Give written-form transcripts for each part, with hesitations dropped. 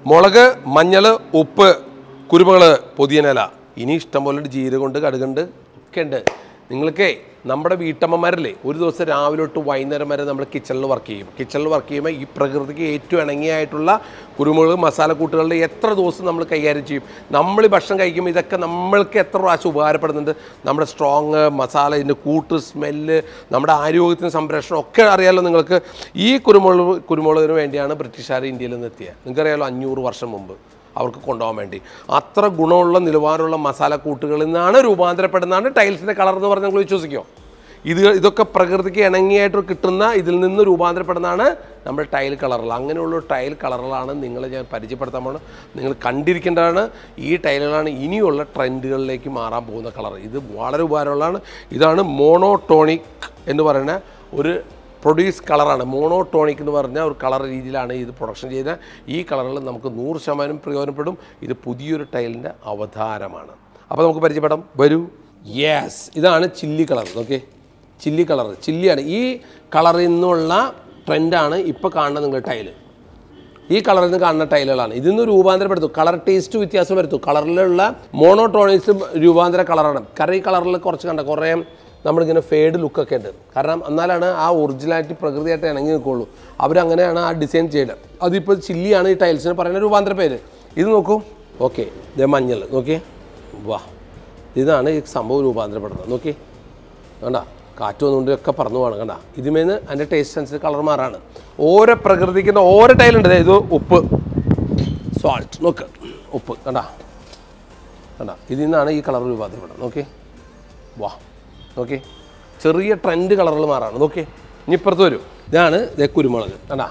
മുളക്, മഞ്ഞൾ, ഉപ്പ്, കുരുമുളക്, പുതിയനില, ഇനി ഇഷ്ടംപോലെ ജീരകമുണ്ട്, കടുകുണ്ട്, ഒക്കെ ഉണ്ട്. നിങ്ങൾക്കേ നമ്മുടെ വീട്ടമ്മമാരല്ലേ ഒരു ദിവസം രാവിലെ തൊട്ട് വൈകുന്നേരം വരെ നമ്മൾ കിച്ചണിൽ വർക്ക് ചെയ്യും. കിച്ചണിൽ വർക്ക് ചെയ്യുമ്പോൾ ഈ പ്രകൃതിക്ക് ഏറ്റവും ഇണങ്ങിയായിട്ടുള്ള കുരുമുളക് മസാലക്കൂട്ടുകളുടെ എത്ര ദിവസം നമ്മൾ കൈകാര്യം ചെയ്യും. നമ്മൾ ഭക്ഷണം കഴിക്കുമ്പോൾ ഇതൊക്കെ നമ്മൾക്ക് എത്ര പ്രാവശ്യം ഉപകാരപ്പെടുന്നുണ്ട്. നമ്മുടെ സ്ട്രോങ് മസാല, ഇതിൻ്റെ കൂട്ട്, സ്മെല്ല്, നമ്മുടെ ആരോഗ്യത്തിന് സംരക്ഷണം ഒക്കെ അറിയാമല്ലോ നിങ്ങൾക്ക്. ഈ കുരുമുളകിന് വേണ്ടിയാണ് ബ്രിട്ടീഷുകാർ ഇന്ത്യയിൽ നിന്ന് എത്തിയത്. നിങ്ങൾക്കറിയാമല്ലോ 500 വർഷം മുമ്പ് അവർക്ക് കൊണ്ടുപോകാൻ വേണ്ടി. അത്ര ഗുണമുള്ള നിലവാരമുള്ള മസാലക്കൂട്ടുകളിൽ നിന്നാണ് രൂപാന്തരപ്പെടുന്നതാണ് ടൈൽസിൻ്റെ കളർ എന്ന് പറഞ്ഞാൽ നിങ്ങൾ വിശ്വസിക്കുമോ? ഇതൊക്കെ പ്രകൃതിക്ക് ഇണങ്ങിയായിട്ട് കിട്ടുന്ന ഇതിൽ നിന്ന് രൂപാന്തരപ്പെടുന്നതാണ് നമ്മൾ ടൈൽ കളറുകൾ. അങ്ങനെയുള്ള ടൈൽ കളറുകളാണ് നിങ്ങളെ ഞാൻ പരിചയപ്പെടുത്താൻ പോകുന്നത്. നിങ്ങൾ കണ്ടിരിക്കേണ്ടതാണ്. ഈ ടൈലുകളാണ് ഇനിയുള്ള ട്രെൻഡുകളിലേക്ക് മാറാൻ പോകുന്ന കളർ. ഇത് വളരെ ഉപകാരമുള്ളതാണ്. ഇതാണ് മോണോടോണിക് എന്ന് പറയുന്ന ഒരു പ്രൊഡ്യൂസ് കളറാണ്. മോണോടോണിക് എന്ന് പറഞ്ഞ ഒരു കളർ രീതിയിലാണ് ഇത് പ്രൊഡക്ഷൻ ചെയ്യുന്നത്. ഈ കളറുകൾ നമുക്ക് 100% പ്രയോജനപ്പെടും. ഇത് പുതിയൊരു ടൈലിൻ്റെ അവതാരമാണ്. അപ്പോൾ നമുക്ക് പരിചയപ്പെടാം. വരൂ. യെസ്, ഇതാണ് chilli colour. Okay, chilli colour, ചില്ലിയാണ് ഈ കളറിൽ നിന്നുള്ള ട്രെൻഡാണ് ഇപ്പോൾ കാണുന്ന നിങ്ങൾ ടൈല്. ഈ കളറിൽ നിന്ന് കാണുന്ന ടൈലുകളാണ്. ഇതിൽ നിന്ന് രൂപാന്തരപ്പെടുത്തും. കളർ ടേസ്റ്റ് വ്യത്യാസം വരുത്തും. കളറിലുള്ള മോണോടോണിക്സ് രൂപാന്തര കളറാണ്. കാരണം ഈ കളറിൽ കുറച്ച് കുറേ നമ്മളിങ്ങനെ ഫേഡ് ലുക്കൊക്കെ ഉണ്ട്. കാരണം എന്നാലാണ് ആ ഒറിജിനാലിറ്റി പ്രകൃതിയായിട്ട് ഇണങ്ങി നിൽക്കുള്ളൂ. അവരങ്ങനെയാണ് ആ ഡിസൈൻ ചെയ്യുന്നത്. അതിപ്പോൾ ചില്ലിയാണ് ഈ ടൈൽസിന് പറയുന്ന രൂപാന്തര പേര്. ഇത് നോക്കൂ. ഓക്കെ, ഇത് മഞ്ഞൾ. നോക്കിയേ, വാ, ഇതാണ് ഈ സംഭവം രൂപാന്തരപ്പെടുന്നത്. നോക്കി കണ്ട, കാറ്റ് വന്നുകൊണ്ടൊക്കെ പറന്നു പോകണം. കണ്ട, ഇതിമേന്ന് അതിൻ്റെ ടേസ്റ്റ് അനുസരിച്ച് കളർ മാറാണ്. ഓരോ പ്രകൃതിക്കുന്ന ഓരോ ടൈലുണ്ട്. ഇത് ഉപ്പ്, സോൾട്ട്, നോക്ക്, ഉപ്പ് കണ്ട കണ്ട, ഇതിൽ നിന്നാണ് ഈ കളർ രൂപാന്തരപ്പെടുന്നത്. നോക്കി, വാ, നോക്കി, ചെറിയ ട്രെൻഡ് കളറുകൾ മാറാണ്. നോക്കി, ഇനി ഇപ്പുറത്ത് വരും. ഇതാണ് കുരുമുളക്. കണ്ടാ,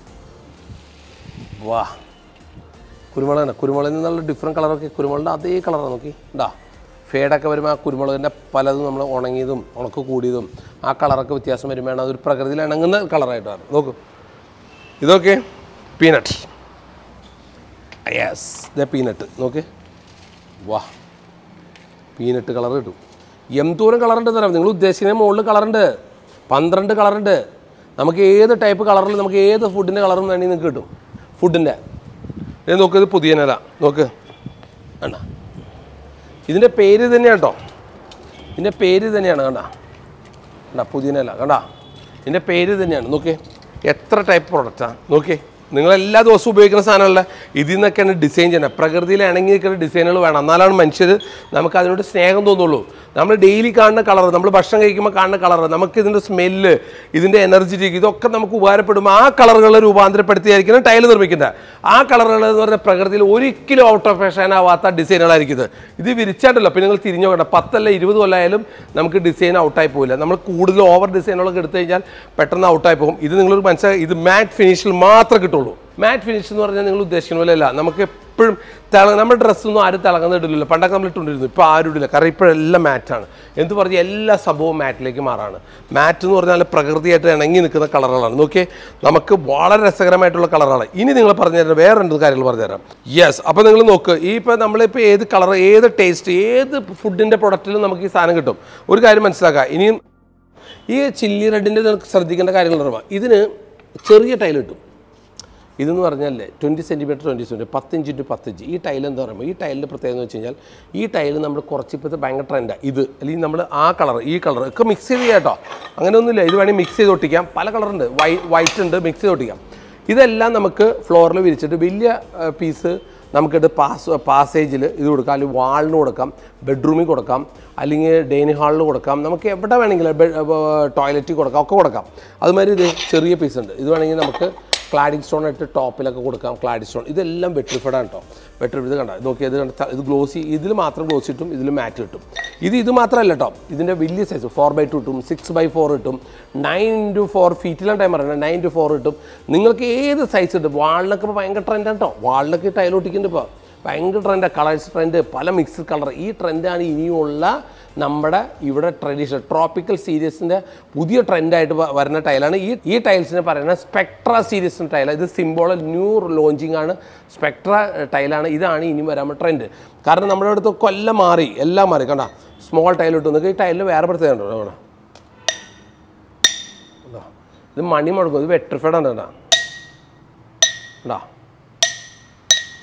വാ, കുരുമുളക്. കുരുമുളകിൽ നിന്നുള്ള ഡിഫറെൻറ്റ് കളറൊക്കെ കുരുമുളകിൻ്റെ അതേ കളറാണ്. നോക്കി, ഉണ്ടാ, ഫേഡൊക്കെ വരുമ്പോൾ ആ കുരുമുളകിൻ്റെ പലതും നമ്മൾ ഉണങ്ങിയതും ഉണക്ക് കൂടിയതും ആ കളറൊക്കെ വ്യത്യാസം വരുമ്പോഴാണ് അതൊരു പ്രകൃതിയിൽ ഇണങ്ങുന്ന കളറായിട്ടാണ്. നോക്കൂ, ഇതൊക്കെ പീനട്ട്. യെസ്, ഇതേ പീനട്ട്. നോക്ക്, വാ, പീനട്ട് കളർ കിട്ടും. എന്തോരം കളറുണ്ട് തരാം. നിങ്ങൾ ഉദ്ദേശിക്കുന്ന മുകളിൽ കളറുണ്ട്, 12 കളറുണ്ട്. നമുക്ക് ഏത് ടൈപ്പ് കളറിൽ നമുക്ക് ഏത് ഫുഡിൻ്റെ കളറും വേണമെങ്കിൽ നിങ്ങൾക്ക് കിട്ടും. ഫുഡിൻ്റെ ഇത് നോക്ക്, ഇത് പുതിയനില. നോക്ക്, കണ്ട, ഇതിൻ്റെ പേര് തന്നെയാണ് കേട്ടോ. ഇതിൻ്റെ പേര് തന്നെയാണ്. കണ്ട കണ്ട, പുതിയനില. കണ്ട, ഇതിൻ്റെ പേര് തന്നെയാണ്. നോക്കി, എത്ര ടൈപ്പ് പ്രൊഡക്റ്റാണ്. നോക്കി, നിങ്ങളെല്ലാ ദിവസവും ഉപയോഗിക്കുന്ന സാധനമല്ല, ഇതിൽ നിന്നൊക്കെയാണ് ഡിസൈൻ ചെയ്യുന്നത്. പ്രകൃതിയിൽ ഇണങ്ങി നിൽക്കുന്ന ഡിസൈനുകൾ വേണം. എന്നാലാണ് മനുഷ്യർ നമുക്ക് അതിനോട് സ്നേഹം തോന്നുള്ളൂ. നമ്മൾ ഡെയിലി കാണുന്ന കളർ, നമ്മൾ ഭക്ഷണം കഴിക്കുമ്പോൾ കാണുന്ന കളർ, നമുക്ക് ഇതിൻ്റെ സ്മെല്ല്, ഇതിൻ്റെ എനർജറ്റിക്, ഇതൊക്കെ നമുക്ക് ഉപകാരപ്പെടും. ആ കളറുകളെ രൂപാന്തരപ്പെടുത്തിയായിരിക്കണം ടൈൽ നിർമ്മിക്കുന്നത്. ആ കളറുകൾ എന്ന് പറഞ്ഞാൽ പ്രകൃതിയിൽ ഒരിക്കലും ഔട്ട് ഓഫ് ഫാഷൻ ആവാത്ത ഡിസൈനുകളായിരിക്കും. ഇത് വിരിച്ചായിട്ടല്ലോ. പിന്നെ നിങ്ങൾ തിരിഞ്ഞു നോക്കണ്ട, 10 അല്ല 20 കൊല്ലമായാലും നമുക്ക് ഡിസൈൻ ഔട്ടായി പോകില്ല. നമ്മൾ കൂടുതൽ ഓവർ ഡിസൈനുകളൊക്കെ എടുത്തു കഴിഞ്ഞാൽ പെട്ടെന്ന് ഔട്ടായി പോകും. ഇത് നിങ്ങളൊരു മനസ്സിലാക്കി, ഇത് മാറ്റ് ഫിനിഷിൽ മാത്രമേ കിട്ടുള്ളൂ. മാറ്റ് ഫിനിഷ് എന്ന് പറഞ്ഞാൽ നിങ്ങൾ ഉദ്ദേശിക്കുന്ന പോലെ അല്ല. നമുക്ക് എപ്പോഴും നമ്മുടെ ഡ്രസ്സൊന്നും ആരും തിളങ്ങുന്ന ഇടില്ല. പണ്ടൊക്കെ നമ്മൾ ഇട്ടുകൊണ്ടിരുന്നു, ഇപ്പോൾ ആരും ഇടില്ല. കാരണം ഇപ്പോഴെല്ലാം മാറ്റാണ്. എന്ത് പറഞ്ഞാൽ എല്ലാ സംഭവവും മാറ്റിലേക്ക് മാറാണ്. മാറ്റ് എന്ന് പറഞ്ഞാൽ പ്രകൃതിയായിട്ട് ഇണങ്ങി നിൽക്കുന്ന കളറുകളാണ്. നോക്കിയേ, നമുക്ക് വളരെ രസകരമായിട്ടുള്ള കളറാണ്. ഇനി നിങ്ങൾ പറഞ്ഞു തരാം, വേറെ 2 കാര്യങ്ങൾ പറഞ്ഞുതരാം. യെസ്, അപ്പോൾ നിങ്ങൾ നോക്ക്, ഈ ഇപ്പോൾ നമ്മളിപ്പോൾ ഏത് കളർ, ഏത് ടേസ്റ്റ്, ഏത് ഫുഡിൻ്റെ പ്രൊഡക്റ്റിലും നമുക്ക് ഈ സാധനം കിട്ടും. ഒരു കാര്യം മനസ്സിലാക്കുക. ഇനിയും ഈ ചില്ലി റെഡിൻ്റെ നിങ്ങൾക്ക് ശ്രദ്ധിക്കേണ്ട കാര്യങ്ങൾ പറയുമ്പോൾ ഇതിന് ചെറിയ ടൈൽ കിട്ടും. ഇതെന്ന് പറഞ്ഞാൽ 20 സെൻറ്റിമീറ്റർ 20 സെൻറ്റിമീറ്റർ 10 ഇഞ്ച് × 10 ഇഞ്ച്. ഈ ടൈൽ എന്താ പറയുമ്പോൾ, ഈ ടൈലിൻ്റെ പ്രത്യേകത എന്ന് വെച്ച് കഴിഞ്ഞാൽ ഈ ടൈൽ നമ്മൾ കുറച്ചിപ്പോഴത്തെ ഭയങ്കര ട്രെൻഡാണ്. ഇത് അല്ലെങ്കിൽ നമ്മൾ ആ കളർ ഈ കളർ ഒക്കെ മിക്സ് ചെയ്ത് ചെയ്യാം കേട്ടോ. അങ്ങനെയൊന്നുമില്ല, ഇത് വേണമെങ്കിൽ മിക്സ് ചെയ്ത് ഒട്ടിക്കാം. പല കളറുണ്ട്, വൈറ്റ് ഉണ്ട്, മിക്സ് ചെയ്ത് ഒട്ടിക്കാം. ഇതെല്ലാം നമുക്ക് ഫ്ലോറിൽ വിരിച്ചിട്ട് വലിയ പീസ് നമുക്കിത് പാസേജിൽ ഇത് കൊടുക്കാം, അല്ലെങ്കിൽ വാളിന് കൊടുക്കാം, ബെഡ്റൂമിൽ കൊടുക്കാം, അല്ലെങ്കിൽ ഡൈനിങ് ഹാളിൽ കൊടുക്കാം. നമുക്ക് എവിടെ വേണമെങ്കിലും ടോയ്ലറ്റിൽ കൊടുക്കാം, ഒക്കെ കൊടുക്കാം. അതുമാതിരി ഇത് ചെറിയ പീസ് ഉണ്ട്. ഇത് വേണമെങ്കിൽ നമുക്ക് ക്ലാഡിംഗ് സ്റ്റോൺ ആയിട്ട് ടോപ്പിലൊക്കെ കൊടുക്കാം. ക്ലാഡിംഗ് സ്റ്റോൺ ഇതെല്ലാം വെട്രിഫൈഡാണ് കേട്ടോ. വെട്രിഫൈഡ് ഇത് കണ്ട, നോക്കിയാൽ ഇത് കണ്ട, ഇത് ഗ്ലോസി. ഇതിൽ മാത്രം ഗ്ലോസി കിട്ടും, ഇതിൽ മാറ്റ് കിട്ടും. ഇത് മാത്രമല്ല കേട്ടോ, ഇതിൻ്റെ വലിയ സൈസ് 4x2 കിട്ടും, 6x4 കിട്ടും, 9x4 ഫീറ്റിലാണ് ടൈം പറയുന്നത്, 9x4 കിട്ടും. നിങ്ങൾക്ക് ഏത് സൈസ് കിട്ടും. വാളിനൊക്കെ ഇപ്പോൾ ഭയങ്കര ട്രെൻഡാണ് കേട്ടോ. വാളിനൊക്കെ ടൈൽ ഒട്ടിക്കുന്നുണ്ട് ഇപ്പോൾ, ഭയങ്കര ട്രെൻഡാണ്. കളേഴ്സ് ട്രെൻഡ്, പല മിക്സ്ഡ് കളർ. ഈ ട്രെൻഡാണ് ഇനിയുള്ള നമ്മുടെ ഇവിടെ ട്രഡീഷണൽ ട്രോപ്പിക്കൽ സീരീസിൻ്റെ പുതിയ ട്രെൻഡായിട്ട് വരുന്ന ടൈലാണ്. ഈ ടൈൽസിനെ പറയുന്നത് സ്പെക്ട്ര സീരീസിൻ്റെ ടൈലാണ്. ഇത് സിംബോൾ ന്യൂ ലോഞ്ചിങ് ആണ്. സ്പെക്ട്ര ടൈലാണ്. ഇതാണ് ഇനി വരാൻ ട്രെൻഡ്. കാരണം നമ്മുടെ അടുത്ത് കൊല്ലം മാറി, എല്ലാം മാറി. കണ്ട, സ്മോൾ ടൈൽ ഇട്ടു. നിങ്ങൾക്ക് ഈ ടൈലിൽ വേറെ പ്രത്യേകത ഉണ്ടോ? വേണം, ഇത് മണി മുടക്കും. ഇത് വെട്രിഫൈഡ് ആണ്. കേട്ടോ,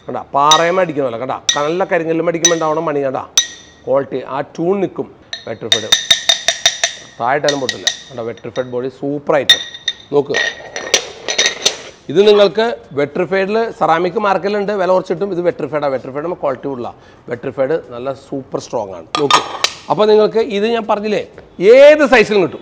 കണ്ടാ പാറയം അടിക്കണമല്ലോ കണ്ടാ നല്ല കരിങ്കല്ലും അടിക്കുമ്പോൾ ഉണ്ടാവണം മണി കണ്ടാ ക്വാളിറ്റി ആ ട്യൂൺ നിൽക്കും വെട്രിഫൈഡ് താഴെട്ടാലും പൊട്ടില്ല കണ്ടാ വെട്രിഫൈഡ് ബോഡി സൂപ്പറായിട്ട് നോക്ക് ഇത് നിങ്ങൾക്ക് വെട്രിഫൈഡിൽ സെറാമിക് മാർക്കലുണ്ട് വില കുറച്ചിട്ടും ഇത് വെട്രിഫൈഡാണ് വെട്രിഫൈഡ് ക്വാളിറ്റി ഉള്ള വെട്രിഫൈഡ് നല്ല സൂപ്പർ സ്ട്രോങ് ആണ് നോക്കൂ അപ്പോൾ നിങ്ങൾക്ക് ഇത് ഞാൻ പറഞ്ഞില്ലേ ഏത് സൈസിലും കിട്ടും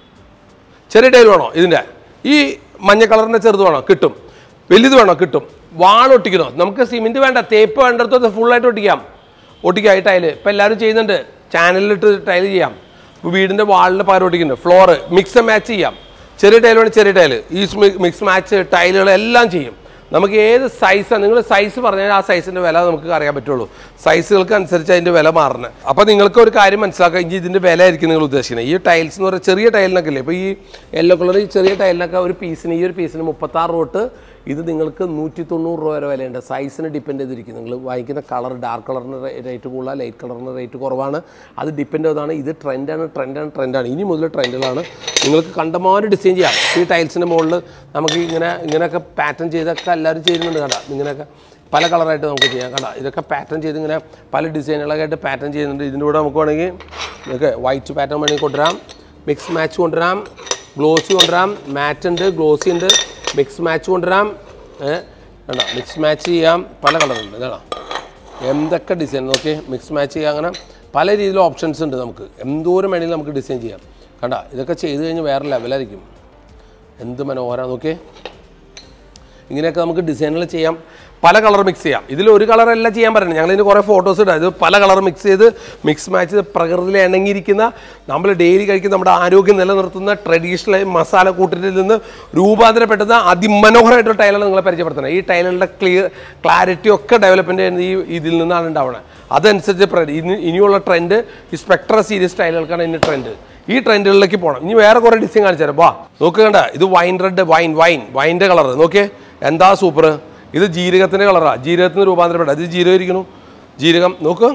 ചെറിയ ടൈൽ വേണോ ഇതിൻ്റെ ഈ മഞ്ഞ കളറിൻ്റെ ചെറുത് വേണോ കിട്ടും വലുത് വേണോ കിട്ടും വാളൊട്ടിക്കണോ നമുക്ക് സിമെൻറ്റ് വേണ്ട തേപ്പ് വേണ്ടടുത്ത് ഫുള്ളായിട്ട് ഒട്ടിക്കാം ഈ ടൈല് ഇപ്പോൾ എല്ലാവരും ചെയ്യുന്നുണ്ട് ചാനലിലിട്ട് ടൈൽ ചെയ്യാം ഇപ്പോൾ വീടിൻ്റെ വാളിൻ്റെ പകരം ഒട്ടിക്കുന്നുണ്ട് ഫ്ലോറ് മിക്സ് മാച്ച് ചെയ്യാം ചെറിയ ടൈൽ വേണം ചെറിയ ടൈല് ഈ മിക്സ് മാച്ച് ടൈലുകളെല്ലാം ചെയ്യും നമുക്ക് ഏത് സൈസാണ് നിങ്ങൾ സൈസ് പറഞ്ഞാൽ ആ സൈസിൻ്റെ വില നമുക്ക് അറിയാൻ പറ്റുള്ളൂ സൈസുകൾക്ക് അനുസരിച്ച് അതിൻ്റെ വില മാറണം അപ്പോൾ നിങ്ങൾക്ക് ഒരു കാര്യം മനസ്സിലാക്കുക ഇനി ഇതിൻ്റെ വില ആയിരിക്കും നിങ്ങൾ ഉദ്ദേശിക്കുന്നത് ഈ ടൈൽസ് എന്ന് പറയുന്നത് ചെറിയ ടൈലിനൊക്കെ ഇല്ലേ ഇപ്പോൾ ഈ യെല്ലോ കളർ ഈ ചെറിയ ടൈലിനൊക്കെ ഒരു പീസിന് ഈ ഒരു പീസിന് 36 തൊട്ട് ഇത് നിങ്ങൾക്ക് 190 രൂപ വരെ വിലയുണ്ട് സൈസിന് ഡിപ്പെൻഡ് ചെയ്തിരിക്കും നിങ്ങൾ വാങ്ങിക്കുന്ന കളർ ഡാർക്ക് കളറിന് റേറ്റ് കൂടുതലാണ് ലൈറ്റ് കളറിന് റേറ്റ് കുറവാണ് അത് ഡിപ്പെൻഡ് ചെയ്തതാണ് ഇത് ട്രെൻഡാണ് ഇനി മുതൽ ട്രെൻഡുകളാണ് നിങ്ങൾക്ക് കണ്ടമാനം ഡിസൈൻ ചെയ്യാം ഈ ടൈൽസിൻ്റെ മുകളിൽ നമുക്ക് ഇങ്ങനെയൊക്കെ പാറ്റേൺ ചെയ്തൊക്കെ എല്ലാവരും ചെയ്യുന്നുണ്ട് കണ്ട ഇങ്ങനെയൊക്കെ പല കളറായിട്ട് നമുക്ക് ചെയ്യാം കണ്ട ഇതൊക്കെ പാറ്റേൺ ചെയ്ത് ഇങ്ങനെ പല ഡിസൈനുകളൊക്കെ ആയിട്ട് പാറ്റേൺ ചെയ്യുന്നുണ്ട് ഇതിൻ്റെ കൂടെ നമുക്ക് വേണമെങ്കിൽ നിങ്ങൾക്ക് വൈറ്റ് പാറ്റേൺ വേണമെങ്കിൽ കൊണ്ടുവരാം മിക്സ് മാച്ച് കൊണ്ടുവരാം ഗ്ലോസി കൊണ്ടുവരാം മാറ്റ് ഉണ്ട് ഗ്ലോസി ഉണ്ട് മിക്സ് മാച്ച് കൊണ്ടുവരാം വേണ്ട മിക്സ് മാച്ച് ചെയ്യാം പല കളറുണ്ട് ഇതാണോ എന്തൊക്കെ ഡിസൈൻ നോക്കി മിക്സ് മാച്ച് ചെയ്യാം അങ്ങനെ പല രീതിയിലും ഓപ്ഷൻസ് ഉണ്ട് നമുക്ക് എന്തോരം വേണമെങ്കിലും നമുക്ക് ഡിസൈൻ ചെയ്യാം കണ്ട ഇതൊക്കെ ചെയ്ത് കഴിഞ്ഞ് വേറെ ലെവലായിരിക്കും എന്ത് മനോഹരമാണ് നോക്കി ഇങ്ങനെയൊക്കെ നമുക്ക് ഡിസൈനുകൾ ചെയ്യാം പല കളർ മിക്സ് ചെയ്യാം ഇതിൽ ഒരു കളറല്ല ചെയ്യാൻ പറയുന്നത് ഞങ്ങളിതിന് കുറേ ഫോട്ടോസ് ഇടാം ഇത് പല കളർ മിക്സ് ചെയ്ത് മിക്സ് മാച്ച് ചെയ്ത് പ്രകൃതിയിൽ ഇണങ്ങിയിരിക്കുന്ന നമ്മൾ ഡെയിലി കഴിക്കുന്ന നമ്മുടെ ആരോഗ്യം നിലനിർത്തുന്ന ട്രഡീഷണൽ മസാല കൂട്ടിൽ നിന്ന് രൂപാന്തരപ്പെടുന്ന അതിമനോഹരമായിട്ടുള്ള ടൈലുകൾ നിങ്ങളെ പരിചയപ്പെടുത്തണം ഈ ടൈലുകളുടെ ക്ലാരിറ്റി ഒക്കെ ഡെവലപ്മെൻറ്റ് ചെയ്യുന്നത് ഈ ഇതിൽ നിന്നാണ് ഉണ്ടാവുന്നത് അതനുസരിച്ച് ഇനിയുള്ള ട്രെൻഡ് ഈ സ്പെക്ട്ര സീരീസ് ടൈലുകൾക്കാണ് ഇനി ട്രെൻഡ് ഈ ട്രെൻഡുകളിലേക്ക് പോകണം ഇനി വേറെ കുറേ ഡിസൈൻ കാണിച്ചു തരാം വാ നോക്കുക ഇത് വൈൻ റെഡ് വൈൻ്റെ കളർ നോക്കിയേ എന്താ സൂപ്പർ ഇത് ജീരകത്തിൻ്റെ കളറാണ് ജീരകത്തിന് രൂപാന്തരപ്പെട്ട ഇത് ജീരകം ഇരിക്കുന്നു ജീരകം നോക്ക്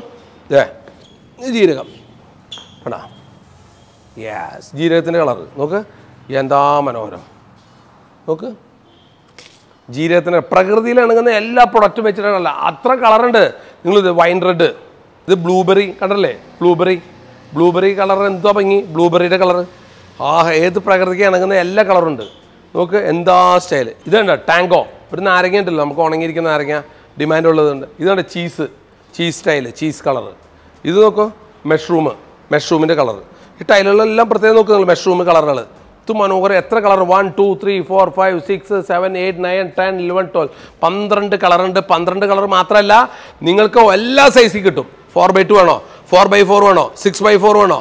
ഇത് ജീരകം വേണ്ട യെസ് ജീരകത്തിൻ്റെ കളർ നോക്ക് എന്താ മനോഹരം നോക്ക് ജീരകത്തിന് പ്രകൃതിയിൽ ഇണങ്ങുന്ന എല്ലാ പ്രൊഡക്റ്റും വെച്ചിട്ടാണല്ല അത്ര കളറുണ്ട് നിങ്ങളിത് വൈൻ റെഡ് ഇത് ബ്ലൂബെറി കണ്ടല്ലേ ബ്ലൂബെറി കളർ എന്തോ ഭംഗി ബ്ലൂബെറിയുടെ കളർ ഏത് പ്രകൃതിക്ക് ഇണങ്ങുന്ന എല്ലാ കളറുണ്ട് നോക്ക് എന്താ സ്റ്റൈല് ഇതുണ്ട് ടാങ്കോ ഒരു നാരങ്ങ ഉണ്ടല്ലോ നമുക്ക് ഉണങ്ങിയിരിക്കുന്ന നാരങ്ങ ഡിമാൻഡ് ഉള്ളതുണ്ട് ഇതുണ്ട് ചീസ് സ്റ്റൈല് ചീസ് കളർ ഇത് നോക്കൂ മെഷ്റൂമിൻ്റെ കളർ ഈ ടൈലുകളെല്ലാം പ്രത്യേകം നോക്കുക മെഷ്റൂം കളറുകൾ ഇത് മനോഹരം എത്ര കളർ 1 2 3 4 5 6 7 8 9 10 11 12 12 കളറുണ്ട് 12 കളർ മാത്രമല്ല നിങ്ങൾക്ക് എല്ലാ സൈസിൽ കിട്ടും 4x2 വേണോ 4x4 വേണോ 6x4 വേണോ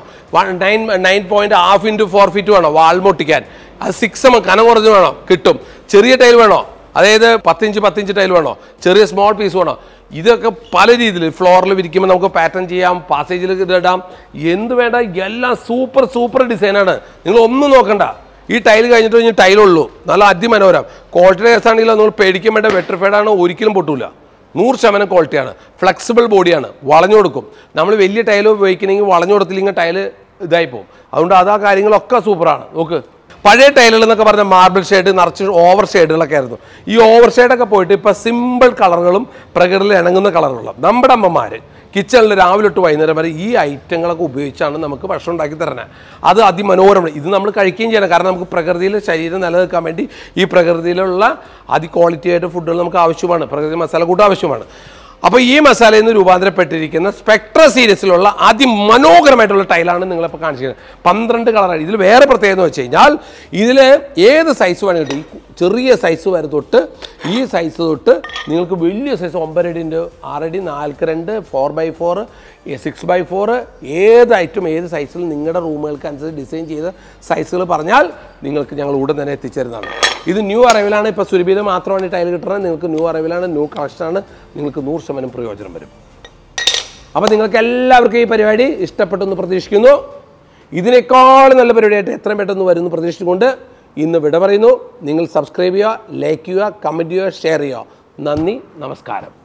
9.5 into 4 feet വേണോ വാൾമൊട്ടിക്കാൻ അത് 6 കനം കുറഞ്ഞ് വേണോ കിട്ടും ചെറിയ ടൈൽ വേണോ അതായത് 10 ഇഞ്ച് ടൈൽ വേണോ ചെറിയ സ്മോൾ പീസ് വേണോ ഇതൊക്കെ പല രീതിയിൽ ഫ്ലോറിൽ വിരിക്കുമ്പോൾ നമുക്ക് പാറ്റേൺ ചെയ്യാം പാസേജിൽ ഇടാം എന്ത് വേണ്ട എല്ലാം സൂപ്പർ ഡിസൈനാണ് നിങ്ങൾ ഒന്നും നോക്കണ്ട ഈ ടൈൽ കഴിഞ്ഞിട്ട് കഴിഞ്ഞ് ടൈലുള്ളൂ നല്ല അതിമനോഹരം ക്വാളിറ്റി കേസാണെങ്കിലും നിങ്ങൾ പേടിക്കാൻ വേണ്ട വെട്രിഫൈഡാണ് ഒരിക്കലും പൊട്ടൂല 100% ക്വാളിറ്റിയാണ് ഫ്ലെക്സിബിൾ ബോഡിയാണ് വളഞ്ഞു കൊടുക്കും നമ്മൾ വലിയ ടൈൽ ഉപയോഗിക്കണമെങ്കിൽ വളഞ്ഞു കൊടുത്തില്ലെങ്കിൽ ടൈല് ഇതായി പോകും അതുകൊണ്ട് അതാ കാര്യങ്ങളൊക്കെ സൂപ്പറാണ് നോക്ക് പഴയ ടൈലുകൾ എന്നൊക്കെ പറഞ്ഞാൽ മാർബിൾ ഷെയ്ഡ് നിറച്ച് ഓവർ ഷെയ്ഡുകളൊക്കെ ആയിരുന്നു ഈ ഓവർ ഷെയ്ഡൊക്കെ പോയിട്ട് ഇപ്പോൾ സിമ്പിൾ കളറുകളും പ്രകൃതിയിൽ ഇണങ്ങുന്ന കളറുകളും നമ്മുടെ അമ്മമാർ കിച്ചണിൽ രാവിലെ തൊട്ട് വൈകുന്നേരം വരെ ഈ ഐറ്റങ്ങളൊക്കെ ഉപയോഗിച്ചാണ് നമുക്ക് ഭക്ഷണം ഉണ്ടാക്കി തരുന്നത് അത് അതിമനോഹരമാണ് ഇത് നമ്മൾ കഴിക്കുകയും ചെയ്യണം കാരണം നമുക്ക് പ്രകൃതിയിൽ ശരീരം നിലനിൽക്കാൻ വേണ്ടി ഈ പ്രകൃതിയിലുള്ള ക്വാളിറ്റി ആയിട്ട് ഫുഡുകൾ നമുക്ക് ആവശ്യമാണ് പ്രകൃതി മസാല കൂട്ട് ആവശ്യമാണ് അപ്പോൾ ഈ മസാലയിൽ നിന്ന് രൂപാന്തരപ്പെട്ടിരിക്കുന്ന സ്പെക്ട്ര സീരീസിലുള്ള അതിമനോഹരമായിട്ടുള്ള ടൈലാണ് നിങ്ങളിപ്പോൾ കാണിച്ചിരിക്കുന്നത് 12 കളറാണ് ഇതിൽ വേറെ പ്രത്യേകത എന്ന് വെച്ച് കഴിഞ്ഞാൽ ഇതിൽ ഏത് സൈസ് വേണമെങ്കിൽ കിട്ടും ഈ ചെറിയ സൈസ് വരെ തൊട്ട് ഈ സൈസ് തൊട്ട് നിങ്ങൾക്ക് വലിയ സൈസ് 9 അടിൻ്റെ 6 അടി 4x2 4x4 6x4 ഏത് ഐറ്റം ഏത് സൈസിൽ നിങ്ങളുടെ റൂമുകൾക്ക് അനുസരിച്ച് ഡിസൈൻ ചെയ്ത സൈസുകൾ പറഞ്ഞാൽ നിങ്ങൾക്ക് ഞങ്ങൾ ഉടൻ തന്നെ എത്തിച്ചേരുന്നതാണ് ഇത് ന്യൂ അറൈവലാണ് ഇപ്പോൾ സുരഭിയിൽ മാത്രമാണ് ഈ ടൈൽ കിട്ടുന്നത് നിങ്ങൾക്ക് ന്യൂ അറൈവലാണ് ന്യൂ കളക്ഷനാണ് നിങ്ങൾക്ക് 100% പ്രയോജനം വരും അപ്പോൾ നിങ്ങൾക്ക് എല്ലാവർക്കും ഈ പരിപാടി ഇഷ്ടപ്പെട്ടെന്ന് പ്രതീക്ഷിക്കുന്നു ഇതിനേക്കാളും നല്ല പരിപാടിയായിട്ട് എത്രയും പെട്ടെന്ന് വരുമെന്ന് പ്രതീക്ഷിച്ചുകൊണ്ട് ഇന്ന് വിട പറയുന്നു നിങ്ങൾ സബ്സ്ക്രൈബ് ചെയ്യുക ലൈക്ക് ചെയ്യുക കമൻറ്റ് ചെയ്യുക ഷെയർ ചെയ്യുക നന്ദി നമസ്കാരം